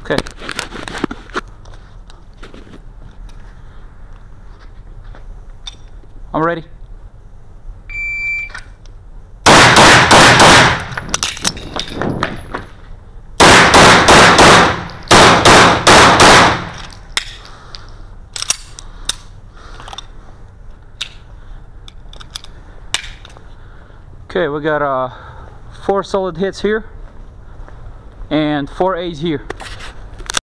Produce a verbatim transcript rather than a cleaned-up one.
Okay. I'm ready. Okay, we got uh, four solid hits here and four A's here.